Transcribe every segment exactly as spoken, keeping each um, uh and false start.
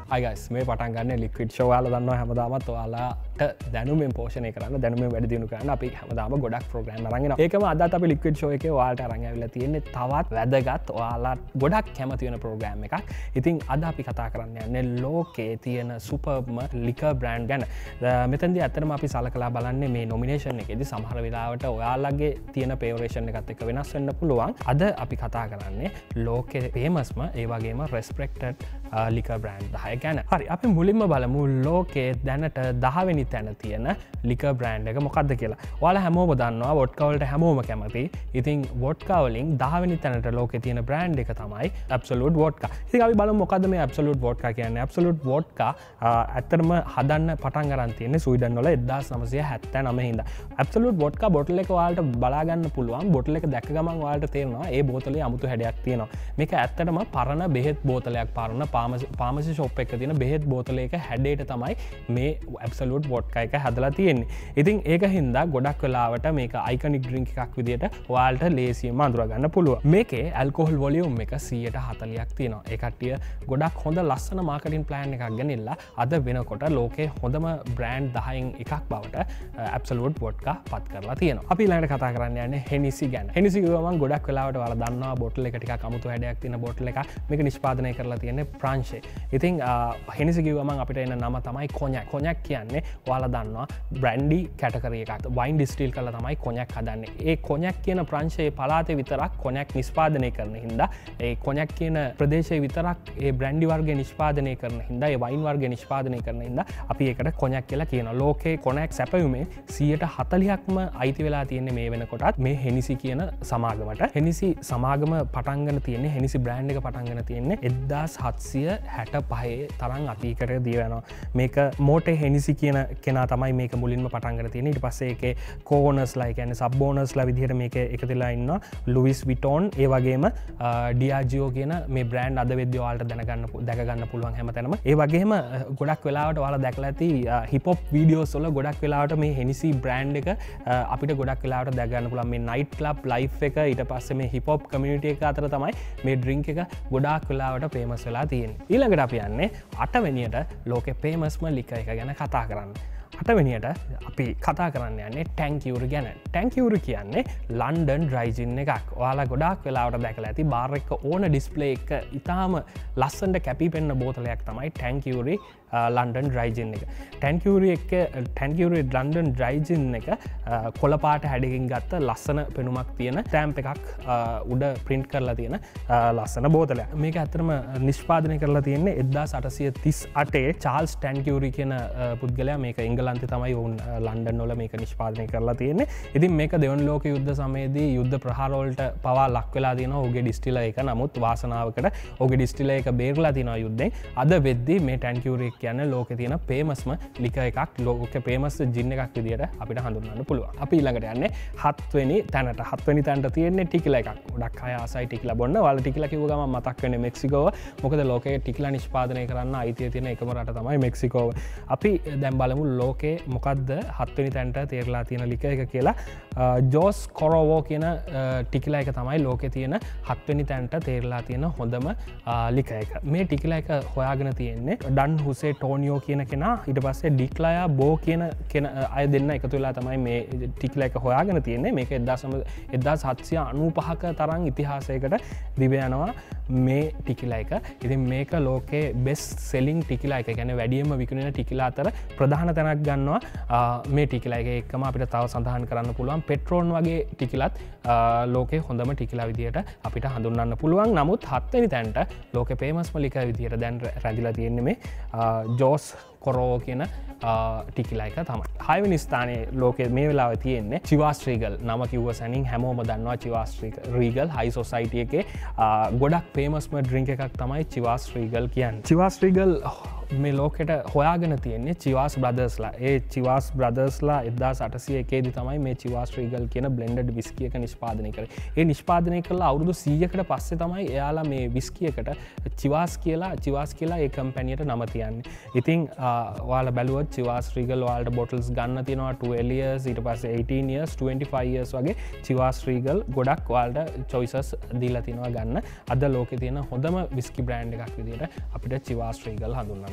Hi guys, මේ පටන් ගන්න ලික්විඩ් ෂෝ ඔයාලා දන්නවා හැමදාමත් ඔයාලාට දැනුමෙන් පෝෂණය කරන්න දැනුමෙන් වැඩි දියුණු කරන්න අපි හැමදාම ගොඩක් ප්‍රෝග්‍රෑම් අරන් එනවා. ඒකම අදත් අපි ලික්විඩ් ෂෝ එකේ ඔයාලට අරන් ඇවිල්ලා තියෙන්නේ තවත් වැදගත් ඔයාලා ගොඩක් කැමති වෙන ප්‍රෝග්‍රෑම් එකක්. ඉතින් අද අපි කතා කරන්න යන්නේ ලෝකේ තියෙන සුපර්ම ලිකර් බ්‍රෑන්ඩ් ගැන. මෙතනදී ඇත්තටම අපි සලකලා බලන්නේ මේ නොමිනේෂන් එකේදී සමහර වෙලාවට ඔයාලගේ තියෙන ෆේවරේෂන් එකත් එක්ක වෙනස් වෙන්න පුළුවන්. අද අපි කතා කරන්නේ ලෝකේ ෆේමස්ම ඒ වගේම රෙස්පෙක්ටඩ් ලිකර් බ්‍රෑන්ඩ් දහය ගැන. හරි අපි මුලින්ම බලමු ලෝකේ දැනට දහවෙනි තැන තියෙන ලිකර් බ්‍රෑන්ඩ් එක මොකක්ද කියලා. ඔයාලා හැමෝම දන්නවා වොඩ්කා වලට හැමෝම කැමති. ඉතින් වොඩ්කා වලින් දහවෙනි තැනට ලෝකේ තියෙන බ්‍රෑන්ඩ් එක තමයි ඇබ්සලූට් වොඩ්කා. ඉතින් අපි බලමු මොකද්ද මේ ඇබ්සලූට් වොඩ්කා කියන්නේ. ඇබ්සලූට් වොඩ්කා ඇත්තටම හදන්න පටන් ගන්න තියෙන්නේ ස්වීඩන් වල එක්දාස් නවසිය හැත්තෑ නවය හින්දා. ඇබ්සලූට් වොඩ්කා බොටල් එක ඔයාලට බලා ගන්න පුළුවන්. බොටල් එක දැක්ක ගමන් ඔයාලට තේරෙනවා මේ බෝතලේ අමුතු හැඩයක් තියෙනවා. මේක ඇත්තටම පරණ බෙහෙත් බෝතලයක් පරණ පාමසි ෂොප් එක තියෙන බෙහෙත් බෝතලයක හැඩයට තමයි මේ ඇබ්සලූට් වොඩ්කා එක හදලා තියෙන්නේ. ඉතින් ඒක හින්දා ගොඩක් වෙලාවට මේක අයිකනික් ඩ්‍රින්ක් එකක් විදියට ඔයාලට ලේසියෙන්ම අඳුර ගන්න පුළුවන්. මේකේ ඇල්කොහොල් වොලියුම් එක සීයට හතලියක් තියෙනවා. ඒ කට්ටිය ගොඩක් හොඳ ලස්සන මාකටිං ප්ලෑන් එකක් ගෙනilla අද වෙනකොට ලෝකේ හොඳම බ්‍රෑන්ඩ් දහයෙන් එකක් බවට ඇබ්සලූට් වොඩ්කා පත් කරලා තියෙනවා. අපි ඊළඟට කතා කරන්න යන්නේ හෙනිසි ගැන. හෙනිසි කිව්වම ගොඩක් වෙලාවට ඔයාලා දන්නවා බොටල් එක ටිකක් අමුතු හැඩයක් තියෙන බොටල් එකක්. මේක නිෂ්පාදනය කරලා තියෙන්නේ ප්‍රංශේ. ඉතින් හෙනිසි කිව්වම අපිට එන නම තමයි කොන්‍යක්. කොන්‍යක් කියන්නේ ඔයාලා දන්නවා බ්‍රැන්ඩි කැටගරි එකක්. වයින් ඩිස්ටිල් කරලා තමයි කොන්‍යක් හදන්නේ. ඒ කොන්‍යක් කියන ප්‍රංශයේ පළාතේ විතරක් කොන්‍යක් නිෂ්පාදනය කරන හින්දා ඒ කොන්‍යක් කියන ප්‍රදේශයේ විතරක් ඒ බ්‍රැන්ඩි වර්ගය නිෂ්පාදනය කරන හින්දා ඒ වයින් වර්ගය නිෂ්පාදනය කරන හින්දා අපි ඒකට කොන්‍යක් කියලා කියනවා. ලෝකේ කොන්‍යක් සැපයුමේ සීයට හතලියක්ම අයිති වෙලා තියෙන්නේ මේ වෙනකොටත් මේ හෙනිසි කියන සමාගමට. හෙනිසි සමාගම පටන් ගන්න තියෙන්නේ හෙනිසි බ්‍රෑන්ඩ් එක පටන් ගන්න තියෙන්නේ එක්දාස් හත්සිය හැට පහේ තරම් අතීතයට දී වෙනවා. මේක මෝටේ හෙනිසි කියන කෙනා තමයි මේක මුලින්ම පටන් ගන්න තියෙන්නේ. ඊට පස්සේ ඒකේ කෝනර්ස්ලා ඒ කියන්නේ සබ් ඕනර්ස්ලා විදිහට මේක එකතු වෙලා ඉන්නවා. ලුයිස් විටෝන් ඒ වගේම ඩියාජියෝ කියන මේ බ්‍රෑන්ඩ් අද වෙද්දී ඔයාලට දැනගන්න දැක ගන්න පුළුවන් හැමතැනම. ඒ වගේම ගොඩක් වෙලාවට ඔයාලා දැකලා ඇති හිප් හොප් වීඩියෝස් වල ගොඩක් වෙලාවට මේ හෙනිසි බ්‍රෑන්ඩ් එක අපිට ගොඩක් වෙලාවට දැක ගන්න පුළුවන්. මේ නයිට් ක්ලබ් ලයිෆ් එක ඊට පස්සේ මේ හිප් හොප් කමියුනිටි එක අතර තමයි මේ ඩ්‍රින්ක් එක ගොඩාක් වෙලාවට ෆේමස් වෙලා තියෙන්නේ. ඊළඟට අපි යන්නේ අටවෙනියට ලෝකේ ෆේමස්ම ලිකර් එක ගැන කතා කරන්න. අටවෙනියට අපි කතා කරන්න යන්නේ ටැන්කියුරි ගැන. ටැන්කියුරි කියන්නේ ලන්ඩන් ඩ්‍රයි ජින් එකක්. ඔයාලා ගොඩාක් වෙලාවට දැකලා ඇති බාර් එක ඕන ඩිස්ප්ලේ එක ඉතාම ලස්සනට කැපී පෙනෙන බෝතලයක් තමයි ටැන්කියුරි ලන්ඩන් ඩ්‍රයි ජින් එක. ටැන්කියුරි එක ටැන්කියුරි ලන්ඩන් ඩ්‍රයි ජින් එක කොළපාට හැඩකින් ගත්ත ලස්සන පෙනුමක් තියෙන ටැම්ප් එකක් උඩ ප්‍රින්ට් කරලා තියෙන ලස්සන බෝතලයක්. මේක ඇත්තටම නිෂ්පාදනය කරලා තියෙන්නේ එක්දාස් අටසිය තිස් අටේ චාල්ස් ටැන්කියුරි කියන පුද්ගලයා මේක එංගලන්තේ තමයි වුන් ලන්ඩන් වල මේක නිෂ්පාදනය කරලා තියෙන්නේ. ඉතින් මේක දෙවන ලෝක යුද්ධ සමයේදී යුද්ධ ප්‍රහාර වලට පවා ලක් වෙලා තියෙනවා ඔහුගේ ඩිස්ටිලර් එක. නමුත් වාසනාවකට ඔහුගේ ඩිස්ටිලර් එක බේරලා තියෙනවා යුද්ධෙන්. අද වෙද්දී මේ ටැන්කියුරි කියන්නේ ලෝකේ තියෙන ෆේමස්ම ලිකර් එකක්. ලෝකේ ෆේමස් ජින් එකක් විදියට අපිට හඳුන්වන්න පුළුවන්. අපි ඊළඟට යන්නේ හත්වෙනි තැනට. හත්වෙනි තැනට තියෙන්නේ ටිකිලා එකක්. ගොඩක් අය ආසයි ටිකිලා බොන්න. ඔයාලා ටිකිලා කිව්ව ගමන් මතක් වෙන්නේ මෙක්සිකෝව. මොකද ලෝකේ ටිකිලා නිෂ්පාදනය කරන්න අයිතිය තියෙන එකම රට තමයි මෙක්සිකෝව. අපි දැන් බලමු ලෝකේ මොකද්ද හත්වෙනි තැනට තේරලා තියෙන ලිකර් එක කියලා. ජෝස් කොරෝවෝ කියන ටිකිලා එක තමයි ලෝකේ තියෙන හත්වෙනි තැනට තේරලා තියෙන හොඳම ලිකර් එක. මේ ටිකිලා එක හොයාගෙන තියෙන්නේ ඩන් හුසේ ටෝනියෝ කියන කෙනා ඊට පස්සේ ඩික්ලයා බෝ කියන අය දෙන්න එකතු වෙලා තමයි මේ ටිකිලා එක හොයාගෙන තියෙන්නේ. මේක එක්දාස් හත්සිය අනූපහක තරම් ඉතිහාසයකට දිව යනවා මේ ටිකිලා එක. ඉතින් මේක ලෝකේ බෙස්ට් සෙලිං ටිකිලා එක. කියන්නේ වැඩියෙන්ම විකුණන ටිකිලා අතර ප්‍රධාන තැනක් ගන්නවා මේ ටිකිලා එක. එක්කම අපිට තව සඳහන් කරන්න පුළුවන් පෙට්‍රෝන් වගේ ටිකිලත් ලෝකේ හොඳම ටිකිලා විදියට අපිට හඳුන්වන්න පුළුවන්. නමුත් හත්වෙනි තැනට ලෝකේ ෆේමස්ම ලිකර් විදියට දැන් රැඳිලා තියෙන්නේ මේ ජෝස් කොරෝ කියන ටිකිලා එක තමයි. හයවෙනි ස්ථානයේ ලෝකේ මේ වෙලාවේ තියෙන්නේ චිවාස් රීගල්. නම කිව්ව සැනින් හැමෝම දන්නවා චිවාස් රීගල් හයි සොසයිටි එකේ ගොඩක් ෆේමස්ම ඩ්‍රින්ක් එකක් තමයි චිවාස් රීගල් කියන්නේ. චිවාස් රීගල් මේ ලෝකෙට හොයාගෙන තියෙන්නේ චිවාස් බ්‍රදර්ස්ලා. ඒ චිවාස් බ්‍රදර්ස්ලා එක්දාස් අටසිය එකේදී තමයි මේ චිවාස් රීගල් කියන බ්ලෙන්ඩඩ් විස්කි එක නිෂ්පාදනය කරේ. ඒ නිෂ්පාදනය කළා අවුරුදු සීයකට පස්සේ තමයි එයාලා මේ විස්කි එකට චිවාස් කියලා චිවාස් කියලා ඒ කම්පැනියට නම තියන්නේ. ඉතින් ඔයාලා බැලුවොත් චිවාස් රීගල් ඔයාලට බොටල්ස් ගන්න තියෙනවා twelve years ඊට පස්සේ eighteen years twenty-five years වගේ චිවාස් රීගල් ගොඩක් ඔයාලට choices දීලා තිනවා ගන්න. අද ලෝකේ තියෙන හොඳම විස්කි බ්‍රෑන්ඩ් එකක් විදියට අපිට චිවාස් රීගල් හඳුන්වන්න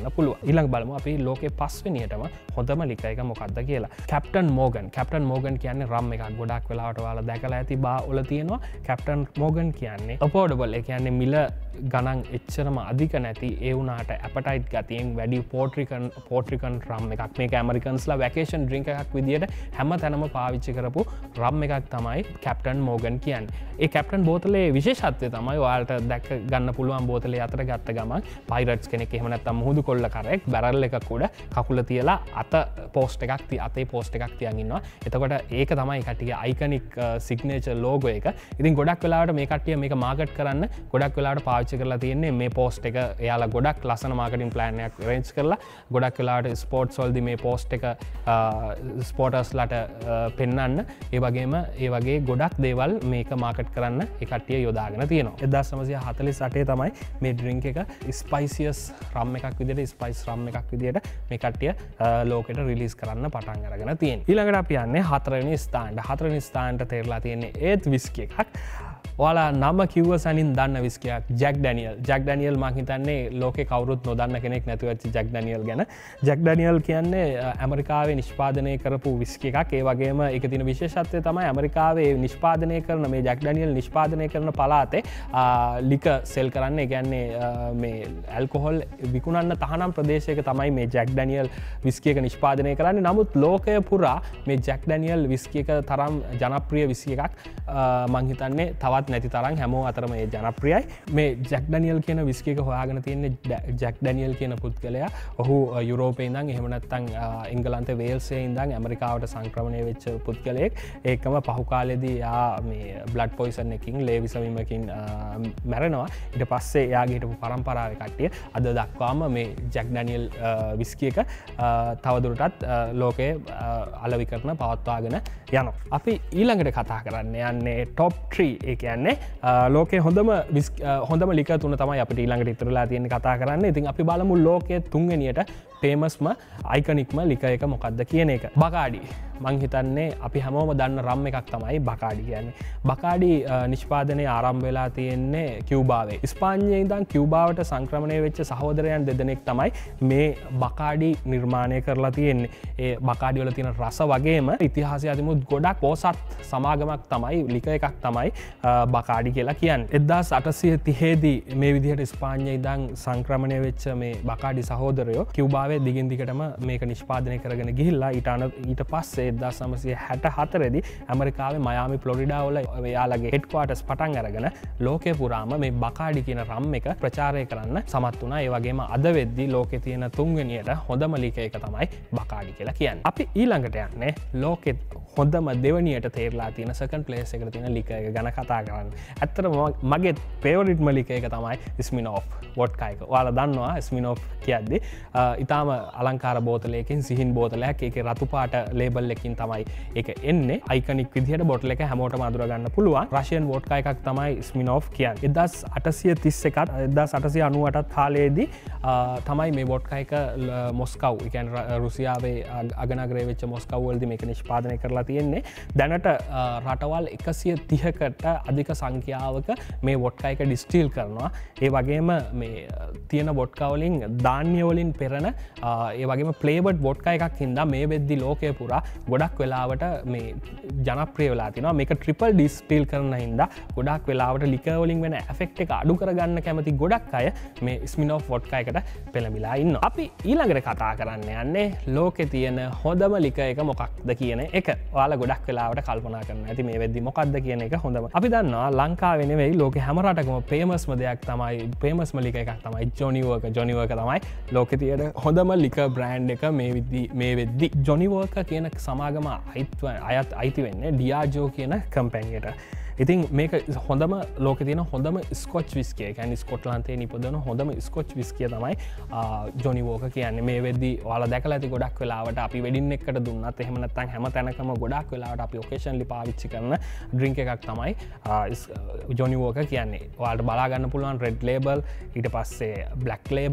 ගන්න පුළුවන්. ඊළඟ බලමු අපි ලෝකේ පස්වෙනියටම හොඳම ලිකර් එක මොකක්ද කියලා. Captain Morgan. කැප්ටන් මෝගන් කියන්නේ රම් එකක්. ගොඩක් වෙලාවට ඔයාලා දැකලා ඇති බා වල තියෙනවා. කැප්ටන් මෝගන් කියන්නේ affordable. ඒ කියන්නේ මිල ගණන් එච්චරම අධික නැති ඒ වුණාට ඇපටයිට් ගතියෙන් වැඩි පෝට්‍රිකන් පෝට්‍රිකන් රම් එකක්. මේක ඇමරිකන්ස්ලා වැකේෂන් ඩ්‍රින්ක් එකක් විදියට හැම තැනම පාවිච්චි කරපු රම් එකක් තමයි කැප්ටන් මෝගන් කියන්නේ. ඒ කැප්ටන් බෝතලේ විශේෂත්වය තමයි ඔයාලට දැක ගන්න පුළුවන් බෝතලේ අතර ගත්ත ගමන් පයිරට්ස් කෙනෙක් එහෙම නැත්නම් මුහුදු කොල්ල කරෙක් බැරල් එකක් උඩ කකුල තියලා අත පෝස්ට් එකක් තිය අතේ පෝස්ට් එකක් තියන් ඉන්නවා. එතකොට ඒක තමයි කට්ටියගේ අයිකනික් සිග්නේචර් ලෝගෝ එක. ඉතින් ගොඩක් වෙලාවට මේ කට්ටිය මේක මාකට් කරන්න ගොඩක් වෙලාවට පාවිච්චි කරලා තියෙන්නේ මේ පෝස්ට් එක. එයාලා ගොඩක් ලස්සන මාකටිං ප්ලෑන් එකක් arrange කරලා ගොඩක් වෙලාවට ස්පෝර්ට්ස් වලදී මේ පෝස්ට් එක ස්පෝර්ටර්ස්ලාට පෙන්වන්න ඒ වගේම ඒ වගේ ගොඩක් දේවල් මේක මාකට් කරන්න ඒ කට්ටිය යොදාගෙන තියෙනවා. එක්දාස් නවසිය හතළිස් අටේ තමයි මේ ඩ්‍රින්ක් එක ස්පයිසියස් රම් එකක් විදිහට ස්පයිස් රම් එකක් විදිහට මේ කට්ටිය ලෝකෙට රිලීස් කරන්න පටන් අරගෙන තියෙන්නේ. ඊළඟට අපි යන්නේ හතරවෙනි ස්ථානට. හතරවෙනි ස්ථානට තේරලා තියෙන්නේ ඒත් විස්කි එකක්. ඔයාලා නම කිව්ව සනින් දන්න විස්කියක් ජැක් ඩැනියල්. ජැක් ඩැනියල් මං හිතන්නේ ලෝකේ කවුරුත් නොදන්න කෙනෙක් නැතුව ඇති ජැක් ඩැනියල් ගැන. ජැක් ඩැනියල් කියන්නේ ඇමරිකාවේ නිෂ්පාදනය කරපු විස්කි එකක්. ඒ වගේම ඒක තියෙන විශේෂත්වය තමයි ඇමරිකාවේ නිෂ්පාදනය කරන මේ ජැක් ඩැනියල් නිෂ්පාදනය කරන පළාතේ ලික සෙල් කරන්න. ඒ කියන්නේ මේ ඇල්කොහොල් විකුණන්න තහනම් ප්‍රදේශයක තමයි මේ ජැක් ඩැනියල් විස්කි එක නිෂ්පාදනය කරන්නේ. නමුත් ලෝකය පුරා මේ ජැක් ඩැනියල් විස්කි එක තරම් ජනප්‍රිය විස්කි එකක් මං හිතන්නේ තවත් නැති තරම් හැමෝ අතරම ඒ ජනප්‍රියයි. මේ ජැක් ඩැනියල් කියන විස්කි එක හොයාගෙන තියෙන්නේ ජැක් ඩැනියල් කියන පුද්ගලයා. ඔහු යුරෝපේ ඉඳන් එහෙම නැත්නම් එංගලන්තේ වේල්ස්යේ ඉඳන් ඇමරිකාවට සංක්‍රමණය වෙච්ච පුද්ගලයෙක්. ඒකම පහු කාලෙදී යා මේ බ්ලඩ් පොයිසන් එකකින් ලේ විසවීමකින් මැරෙනවා. ඊට පස්සේ එයාගේ හිටපු පරම්පරාවේ කට්ටිය අද දක්වාම මේ ජැක් ඩැනියල් විස්කි එක තවදුරටත් ලෝකයේ අලෙවිකරන පවත්වාගෙන යනවා. අපි ඊළඟට කතා කරන්න යන්නේ টপ ත්‍රී. ඒ කියන්නේ ලෝකේ හොඳම හොඳම ලික තුන තමයි අපිට ඊළඟට ඉතුරුලා තියෙන්නේ කතා කරන්න. ඉතින් අපි බලමු ලෝකයේ තුන්වෙනියට ෆේමස්ම අයිකනික්ම ලික එක මොකක්ද කියන එක. බකාඩි. මං හිතන්නේ අපි හැමෝම දන්න රම් එකක් තමයි බකාඩි කියන්නේ. බකාඩි නිෂ්පාදනය ආරම්භ වෙලා තියෙන්නේ කියුබාවේ. ස්පාඤ්ඤයේ ඉඳන් කියුබාවට සංක්‍රමණය වෙච්ච සහෝදරයන් දෙදෙනෙක් තමයි මේ බකාඩි නිර්මාණය කරලා තියෙන්නේ. ඒ බකාඩි වල තියෙන රස වගේම ඉතිහාසය අතිමුත් ගොඩක් පොසත් සමාගමක් තමයි ලික එකක් තමයි බකාඩි කියලා කියන්නේ. එක්දාස් අටසිය තිහේදී මේ විදිහට ස්පාඤ්ඤයේ ඉඳන් සංක්‍රමණය වෙච්ච මේ බකාඩි සහෝදරයෝ කියුබාවේ දිගින් දිගටම මේක නිෂ්පාදනය කරගෙන ගිහිල්ලා ඊට ඊට පස්සේ එක්දාස් නවසිය හැට හතරේදී ඇමරිකාවේ මයාමි ෆ්ලොරිඩා වල එයාලගේ හෙඩ්ක්වාටර්ස් පටන් අරගෙන ලෝකේ පුරාම මේ බකාඩි කියන රම් එක ප්‍රචාරය කරන්න සමත් වුණා. ඒ වගේම අද වෙද්දී ලෝකේ තියෙන තුන්වෙනියට හොඳම ලික එක තමයි බකාඩි කියලා කියන්නේ. අපි ඊළඟට යන්නේ ලෝකෙ හොඳම දෙවනියට තේරලා තියෙන සෙකන්ඩ් ප්ලේස් එකට තියෙන ලික එක ගැන කතා කරන්න. ඇත්තටම මගේ ෆේවරිට්ම ලික එක තමයි ස්මිනෝෆ් වොඩ්කා එක. ඔයාලා දන්නවා ස්මිනෝෆ් කියද්දි ඉතාලම අලංකාර බෝතලයකින් සිහින් බෝතලයක්. ඒකේ රතු පාට ලේබල් එකකින් තමයි ඒක එන්නේ. අයිකනික් විදිහට බොටල් එක හැමෝටම අඳුර ගන්න පුළුවන්. රෂියන් වොඩ්කා එකක් තමයි ස්මිනෝෆ් කියන්නේ. එක්දාස් අටසිය තිස් එකත් එක්දාස් අටසිය අනූඅටත් කාලයේදී තමයි මේ වොඩ්කා එක මොස්කව්, ඒ කියන්නේ රුසියාවේ අගනගරයේ වෙච්ච මොස්කව් වලදී මේක නිෂ්පාදනය කරලා තියෙන්නේ. දැනට රටවල් එකසිය තිහකට අධික සංඛ්‍යාවක මේ වොඩ්කා එක ඩිස්ටිල් කරනවා. ඒ වගේම මේ තියෙන වොඩ්කා වලින් ධාන්‍ය වලින් පෙරන ඒ වගේම ෆ්ලේවර්ඩ් වොඩ්කා එකක් හින්දා මේ වෙද්දි ලෝකය පුරා ගොඩක් වෙලාවට මේ ජනප්‍රිය වෙලා තිනවා. මේක ට්‍රිපල් ඩිස්ටිල් කරන හින්දා ගොඩක් වෙලාවට ලිකර් වලින් වෙන එෆෙක්ට් එක අඩු කරගන්න කැමති ගොඩක් අය මේ ස්මිනෝෆ් වොඩ්කා එකට පෙළඹිලා ඉන්නවා. අපි ඊළඟට කතා කරන්න යන්නේ ලෝකේ තියෙන හොඳම ලිකර් එක මොකක්ද කියන එක. ඔයාලා ගොඩක් වෙලාවට කල්පනා කරනවා ඇති මේ වෙද්දි මොකක්ද කියන එක හොඳම. අපි දන්නවා ලංකාවේ නෙවෙයි ලෝකේ හැම රටකම ෆේමස්ම දෙයක් තමයි ෆේමස්ම ලිකර් එකක් තමයි ජොනි වෝකර්. ජොනි වෝකර් තමයි ලෝකේ තියෙන හොඳම ලිකර් බ්‍රෑන්ඩ් එක මේ විදි මේ වෙද්දි. ජොනි වෝකර් කියන සමාගම අයත් අයිති වෙන්නේ ඩියාජෝ කියන කම්පැනියට. ඉතින් මේක හොඳම ලෝකේ තියෙන හොඳම ස්කොච් විස්කි එක. කියන්නේ ස්කොට්ලන්තයේ නිපදවන හොඳම ස්කොච් විස්කිය තමයි ජොනි වෝකර් කියන්නේ. මේ වෙද්දි ඔයාලා දැකලා ඇති ගොඩක් වෙලාවට අපි වෙඩින් එකකට දුන්නත් එහෙම නැත්නම් හැම තැනකම ගොඩක් වෙලාවට අපි ඔකේෂන්ලි පාවිච්චි කරන ඩ්‍රින්ක් එකක් තමයි ජොනි වෝකර් කියන්නේ. ඔයාලට බලා ගන්න පුළුවන් රෙඩ් ලේබල්, ඊට පස්සේ black label,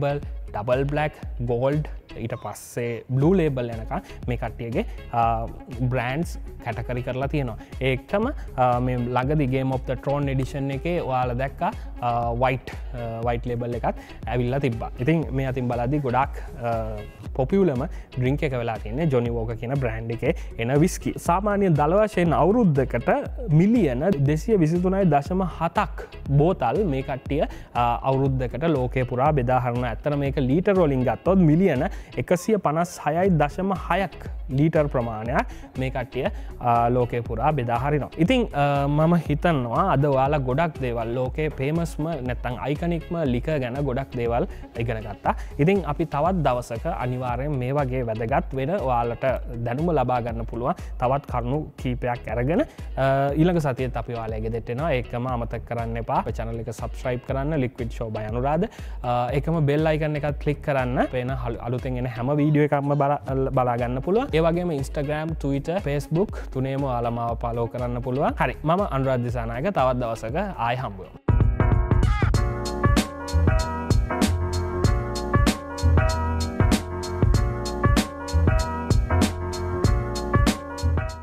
double black gold ඊට පස්සේ බ්ලූ ලේබල් යනක මේ කට්ටියගේ බ්‍රන්ඩ්ස් කැටකරි කරලා තියෙනවා ඒකම මේ ළඟදිගේ මොප් ට්‍රෝන් එඩිෂන් එක ඔයාල දැක්කා වයිට් වයිට් ලේබල් එකත් ඇවිල්ලා තිබ්බා ඉතින් මේ අතින් බලදි ගොඩක් පොපියුලම ඩ්‍රිංක එක වෙලා තියන්නේ ජොනි වෝක කියන බ්‍රන්ඩ් එකේ එන විස්කි සාමාන්‍ය දළ වශයෙන් අවුරුද්ධකට මිලියන දෙසිය විසිතුනයි දශම හතක් බෝතල් මේ කට්ටිය අවුරුද්ධකට ලෝකය පුරා බෙදාහරන ඇත්තර මේක ලීටර් වලින් ගත්තොත් මිලියන එකසිය පනස් හයයි දශම හයක් ලීටර් ප්‍රමාණයක් මේ කට්ටිය ලෝකය පුරා බෙදාහරිනවා ඉතිං මම හිතන්නවා අද ඔයාලා ගොඩක් දේවල් ලෝකයේ පේමස්ම නැත්තං අයිකනික්ම ලික ගැන ගොඩක් දේවල් ඉගෙන ගත්තා ඉතිං අපි තවත් දවසක අනිවාර්යෙන් මේ වගේ වැදගත් වෙන ඔයාලට දැනුම ලබා ගන්න පුළුවන් තවත් කරුණු කීපයක් අරගෙන ඊළඟ සතියේත් අපි ඔයාලගේ දෙට්ටෙනවා ඒකම අමතක කරන්න එපා channel එක subscribe කරන්න liquid show by අනුරාධ ඒකම bell icon එකත් click කරන්න වෙන අලුතෙන් එන හැම වීඩියෝ එකක්ම බලා ගන්න පුළුවන් ඒ වගේම Instagram Twitter Facebook තුනේම ඔයාලා මාව follow කරන්න පුළුවන් හරි මම අනුරාධ දිසානායක තවත් දවසක ආයෙ හම්බ වෙමු